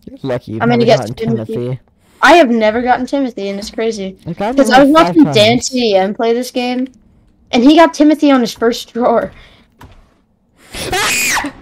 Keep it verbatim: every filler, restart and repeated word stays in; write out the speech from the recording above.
You're lucky you've I'm gonna never get gotten Timothy. Timothy. I have never gotten Timothy, and it's crazy. Like, I've Because been I was like watching five Dan times. T M play this game, and he got Timothy on his first drawer.